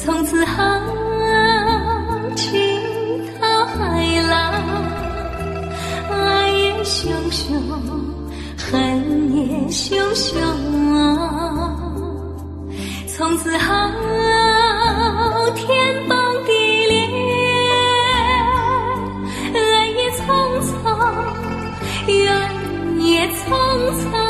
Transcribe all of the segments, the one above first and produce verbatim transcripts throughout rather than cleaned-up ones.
从此豪情到海浪，爱也熊熊，恨也熊熊啊！从此豪天崩地裂，爱也匆匆，缘也匆匆。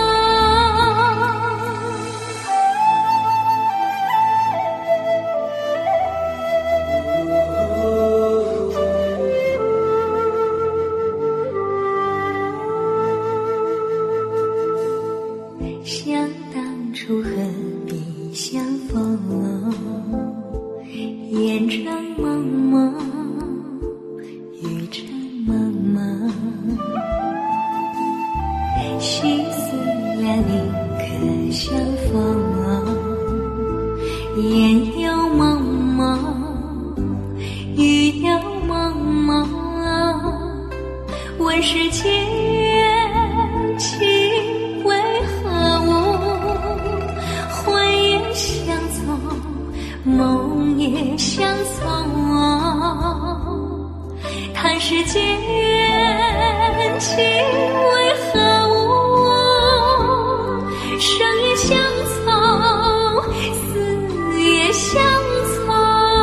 想当初何必相逢，烟尘蒙蒙，雨尘蒙蒙，心思两宁可相逢，烟又蒙蒙，雨又蒙蒙，问世间情为何物，魂也相从，梦也相从，叹世间情为何物，生也相从，死也相从。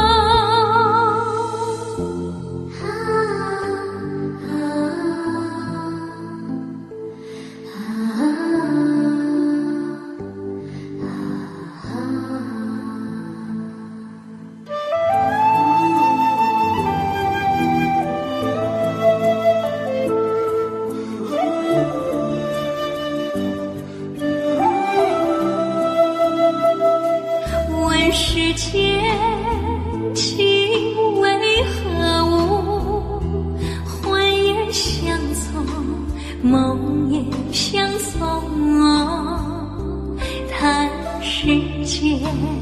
世间情为何物，魂也相从，梦也相从，叹世间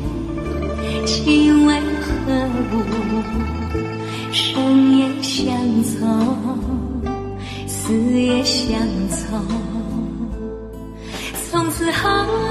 情为何物，生也相从，死也相从，从此好